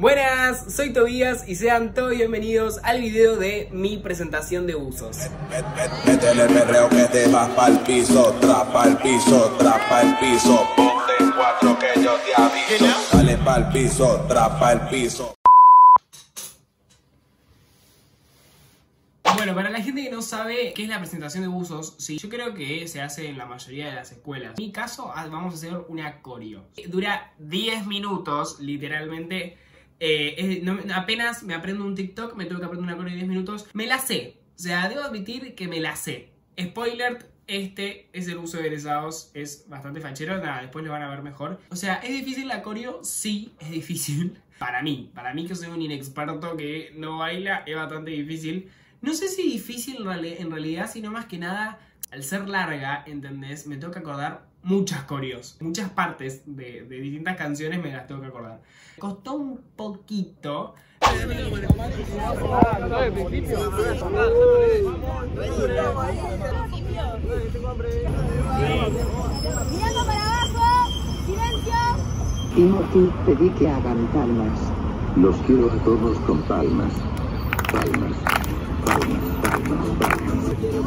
Buenas, soy Tobías y sean todos bienvenidos al video de mi presentación de buzos. Métele perreo que te vas pa'l piso, trapa el piso, trapa el piso. Ponte en cuatro que yo te aviso. Dale pa'l piso, trapa el piso. Bueno, para la gente que no sabe qué es la presentación de buzos, sí, yo creo que se hace en la mayoría de las escuelas. En mi caso, vamos a hacer una coreo. Dura 10 minutos, literalmente. Apenas me aprendo un TikTok, me tengo que aprender una coreo de 10 minutos. Me la sé, o sea, debo admitir que me la sé. Spoiler, este es el buzo de egresados, es bastante fachero, nada, después lo van a ver mejor. O sea, ¿es difícil la coreo? Sí, es difícil. Para mí que soy un inexperto que no baila, es bastante difícil. No sé si difícil en realidad, sino más que nada, al ser larga, ¿entendés? Me tengo que acordar muchas coreos. Muchas partes de distintas canciones me las tengo que acordar. Costó un poquito. Mirando para abajo, silencio. Timothy, pedí que hagan palmas. Los quiero a todos con palmas. Palmas. Palmas, palmas, palmas.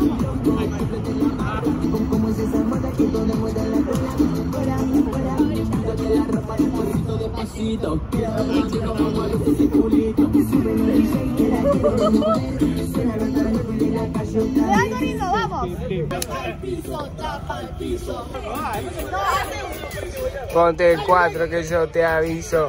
¡Vean corriendo, vamos! Ponte en cuatro que yo te aviso.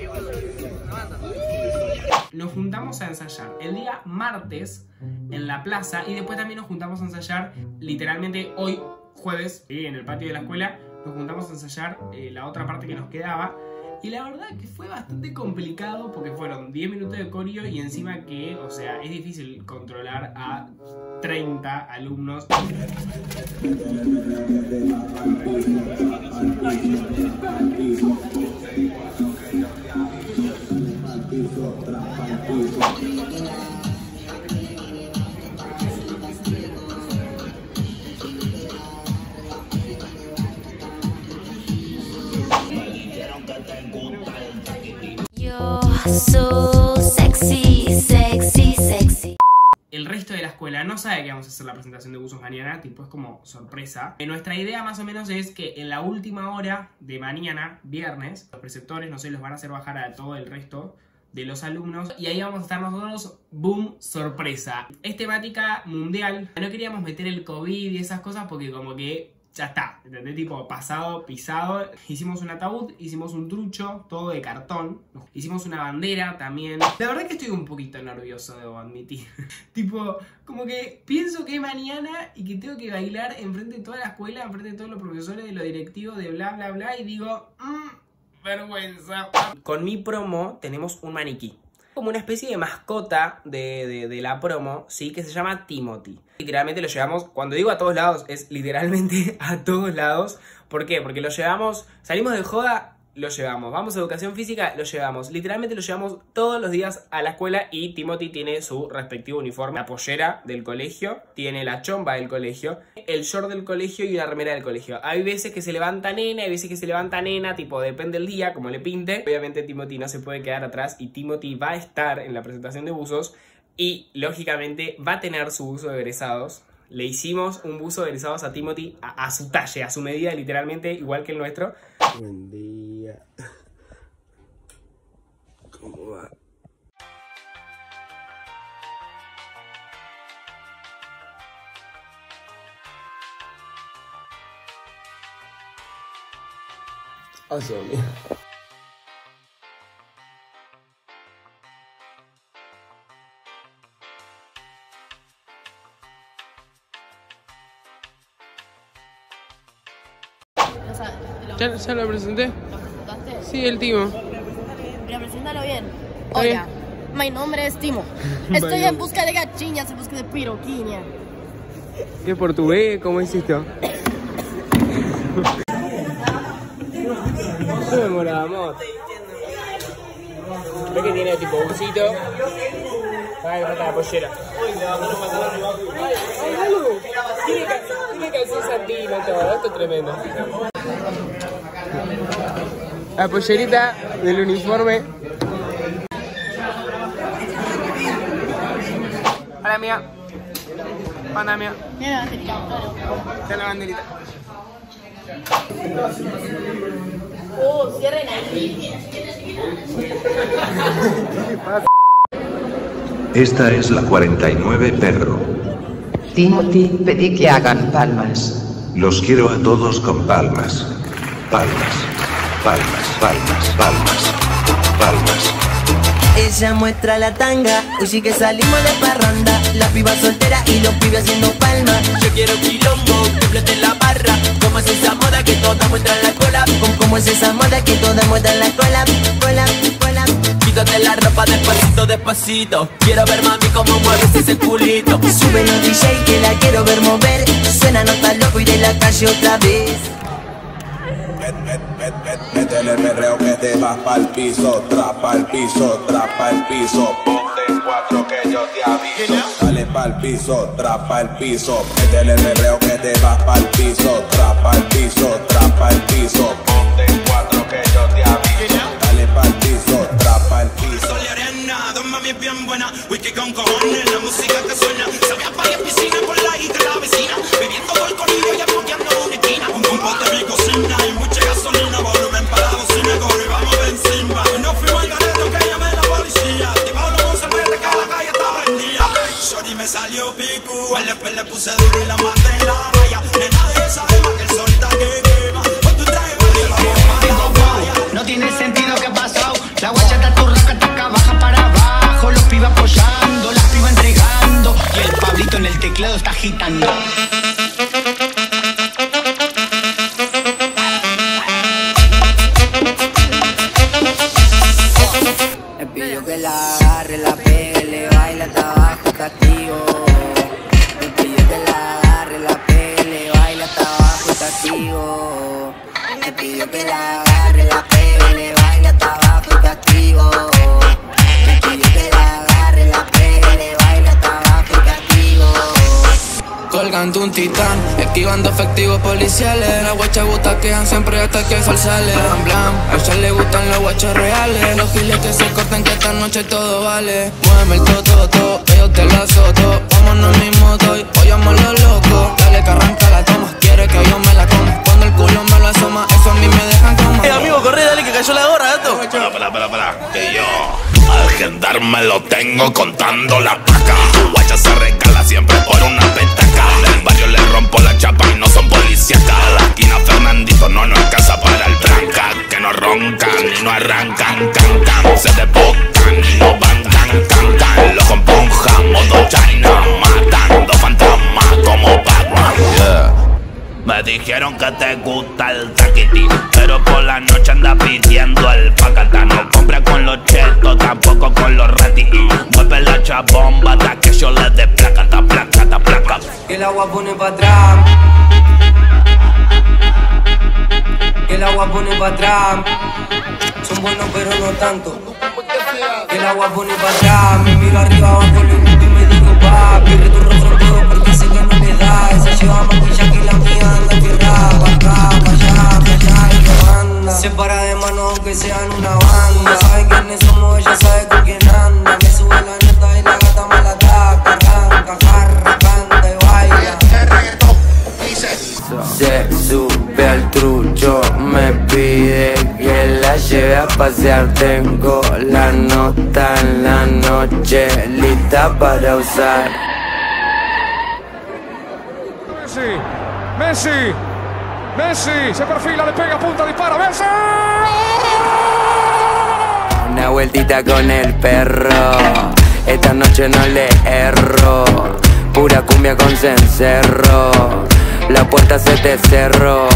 Nos juntamos a ensayar el día martes en la plaza y después también nos juntamos a ensayar literalmente hoy jueves en el patio de la escuela. Nos juntamos a ensayar la otra parte que nos quedaba y la verdad que fue bastante complicado porque fueron 10 minutos de coreo y encima que, o sea, es difícil controlar a 30 alumnos. So sexy, sexy, sexy. El resto de la escuela no sabe que vamos a hacer la presentación de buzos mañana, tipo es como sorpresa. Nuestra idea más o menos es que en la última hora de mañana, viernes, los preceptores, no sé, los van a hacer bajar a todo el resto de los alumnos y ahí vamos a estar nosotros, boom, sorpresa. Es temática mundial, no queríamos meter el COVID y esas cosas porque como que ya está, ¿entendés? Tipo pasado, pisado. Hicimos un ataúd, hicimos un trucho, todo de cartón. Hicimos una bandera también. La verdad que estoy un poquito nervioso, debo admitir. Tipo, como que pienso que es mañana y que tengo que bailar enfrente de toda la escuela, enfrente de todos los profesores, de los directivos, de bla, bla, bla. Y digo, vergüenza. Con mi promo tenemos un maniquí. Como una especie de mascota de la promo, ¿sí? Que se llama Timothy. Literalmente lo llevamos, cuando digo a todos lados, es literalmente a todos lados. ¿Por qué? Porque lo llevamos, salimos de joda, lo llevamos. Vamos a educación física, lo llevamos. Literalmente lo llevamos todos los días a la escuela y Timothy tiene su respectivo uniforme. La pollera del colegio, tiene la chomba del colegio, el short del colegio y una remera del colegio. Hay veces que se levanta nena, hay veces que se levanta nena, tipo depende del día, como le pinte. Obviamente Timothy no se puede quedar atrás y Timothy va a estar en la presentación de buzos y lógicamente va a tener su buzo de egresados. Le hicimos un buzo de egresados a Timothy a su talle, a su medida, literalmente igual que el nuestro. Buen día. ¿Cómo va? Asomia. Ya lo presenté. ¿Lo presentaste? Sí, el Timo. Pero preséntalo bien. Hola, mi nombre es Timo. Estoy en busca de gachiñas, en busca de piroquiña. ¿Qué portugués? ¿Cómo hiciste? Amor. Ve que tiene tipo bucito. Ay, me falta la pollera. Tiene calzón santino y todo. Esto es tremendo. La pollerita del uniforme. mía. Pana mía. Mira la banderita, claro. Está la banderita. Cierren ahí. Esta es la 49, perro. Timothy, pedí que hagan palmas. Los quiero a todos con palmas. Palmas. Palmas, palmas, palmas. Palmas. Ella muestra la tanga, hoy sí que salimos de parranda. La piba soltera y los pibes haciendo palmas. Yo quiero quilombo, que explote la barra. Como es esa moda que todas muestran la cola. Como es esa moda que todas muestran la cola. Cola, cola. Quítate la ropa despacito, despacito. Quiero ver mami cómo mueves ese culito. Sube los DJ que la quiero ver mover. Suena nota loco y de la calle otra vez. Métele el perreo que te vas pa'l piso, trapa el piso, trapa el piso. Ponte en cuatro que yo te aviso. Dale pa'l piso, trapa el piso. Métele el perreo que te vas pa'l piso, trapa el piso, trapa el piso. Ponte en cuatro que yo te aviso. Dale pa'l piso, trapa el piso. Sol y arena, dos mami es bien buena. Whisky con cojones, la música que suena. Se ve a varias piscinas por la isla de la vecina. Bebiendo todo el corillo y apoyando una esquina. Un compote de mi cocina y mucha gasolina. Volumen para la bocina, corre, vamos a ver encima. No fuimos al gareto que llamé la policía. Activado la música, muerte que la calle está prendida. Shorty me salió picu, al después le puse duro y la maté en la raya. Nena de esa gema que el sol está que quema. Con tu traje, no tiene sentido que ha pasado. La guacha está turraca, taca, baja para abajo. Los pibas apoyando, las pibas entregando. Y el Pablito en el teclado está agitando. Le pido que la agarre, la pegue, le baila hasta abajo, castigo. Le pido que la agarre, la pegue, le baila hasta abajo, castigo. Le pido que la agarre, la pegue, le baila hasta abajo, castigo. Le pido que la agarre, la pegue, le baila hasta abajo, castigo. Colgando un titán, esquivando efectivos policiales. Las guachas butaquean siempre hasta que el sol sale. Blam, blam, a ella le gustan los guachos reales. Los giles que se cortan que esta noche todo vale. Muéveme el toto, yo te lo azoto. Vámonos en mi moto y hoy amo lo loco. Dale que arranca la toma, quiere que yo me la coma. Cuando el culo me lo asoma, eso a mí me dejan como. Amigo, corre, dale que cayó la gorra, gato. Para, que yo al gendarme lo tengo contando la paca. Tu guacha se regala siempre por una petaca. Del barrio le rompo la chapa y no son policíacas. La esquina Fernandito no nos alcanza para el tranca. Que no roncan y no arrancan, can. Se desbocan y no van, can. Los componja, modo China, matando fantasmas como Batman. Yeah. Me dijeron que te gusta el taquiti, pero por la noche anda pidiendo el pacata. No compra con los chetos, tampoco con los ratis. Mueve la chabomba hasta que yo le dé placata. Que el agua pone pa' atrás. Que el agua pone pa' atrás. Son buenos pero no tanto. Que el agua pone pa' atrás. Me miro arriba abajo y me digo papi. Retorno con todo porque sé que no me da. Esa lleva maquilla que la mía anda tierra. Pa' acá, pa' allá y no anda. Se para de mano aunque sean una banda. Sabe quiénes somos, ella sabe con quién anda. Me sube la nota y la gata me la ataca. Arranca, jarra, canta y baila. Se sube al trucho, me pide que la lleve a pasear. Tengo la nota en la noche lista para usar. Messi, se perfila, le pega punta, dispara, Messi. Una vueltita con el perro, esta noche no le erro. Pura cumbia con cencerro, la puerta se te cerró.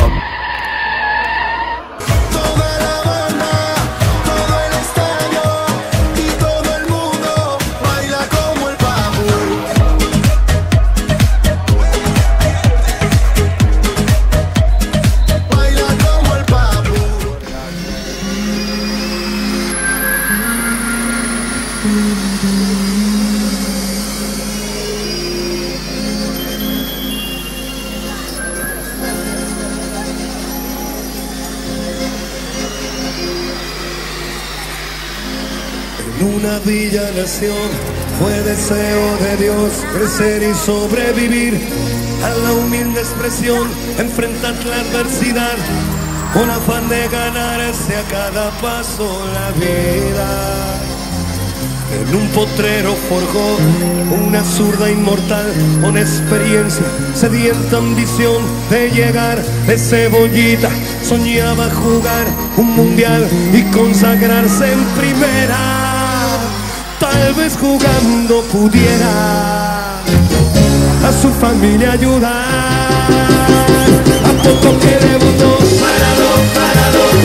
En una villa nación fue deseo de Dios crecer y sobrevivir a la humilde expresión, enfrentar la adversidad con afán de ganarse a cada paso la vida. En un potrero forjó una zurda inmortal con experiencia, sedienta ambición de llegar de cebollita. Soñaba jugar un mundial y consagrarse en primera. Tal vez jugando pudiera a su familia ayudar. A poco que debutó parado.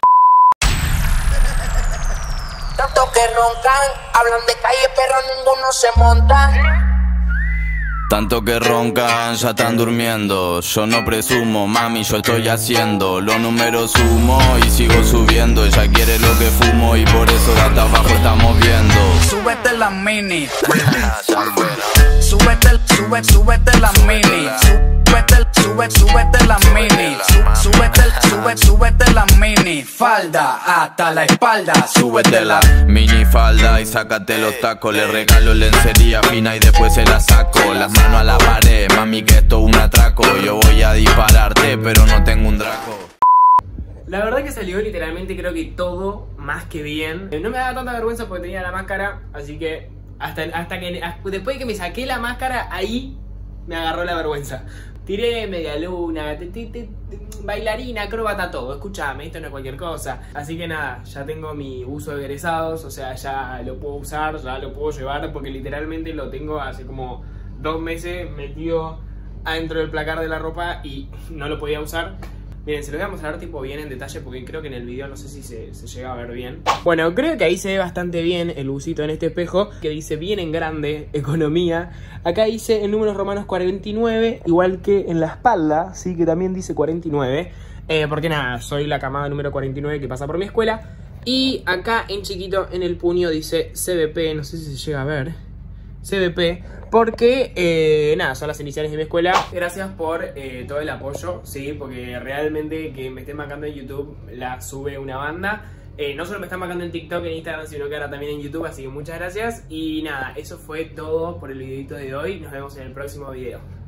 Tanto que roncan, hablan de calle pero ninguno se monta. Tanto que roncan, ya están durmiendo. Yo no presumo, mami, yo estoy haciendo. Los números sumo y sigo subiendo. Ella quiere lo que fumo y por eso de hasta abajo estamos viendo. Súbete la mini. Súbete la mini. Súbete la mini. Súbete la mini. Falda hasta la espalda. Súbete la mini falda y sácate los tacos. Le regalo lencería fina y después se la saco. Las manos a la pared, mami, que esto es un atraco. Yo voy a dispararte, pero no tengo un draco. La verdad que salió literalmente creo que todo más que bien. No me daba tanta vergüenza porque tenía la máscara, así que hasta que después de que me saqué la máscara, ahí me agarró la vergüenza. Tiré media luna, bailarina, acróbata, todo. Escúchame, esto no es cualquier cosa. Así que nada, ya tengo mi buzo de egresados, o sea, ya lo puedo usar, ya lo puedo llevar, porque literalmente lo tengo hace como 2 meses metido adentro del placar de la ropa y no lo podía usar. Miren, se lo voy a mostrar tipo bien en detalle porque creo que en el video no sé si se llega a ver bien. Bueno, creo que ahí se ve bastante bien el busito en este espejo que dice bien en grande, economía. Acá dice en números romanos 49, igual que en la espalda, sí, que también dice 49. Porque nada, soy la camada número 49 que pasa por mi escuela. Y acá en chiquito en el puño dice CBP, no sé si se llega a ver. CBP, porque nada, son las iniciales de mi escuela. Gracias por todo el apoyo, sí, porque realmente que me estén marcando en YouTube la sube una banda. No solo me están marcando en TikTok, en Instagram, sino que ahora también en YouTube, así que muchas gracias. Y nada, eso fue todo por el videito de hoy. Nos vemos en el próximo video.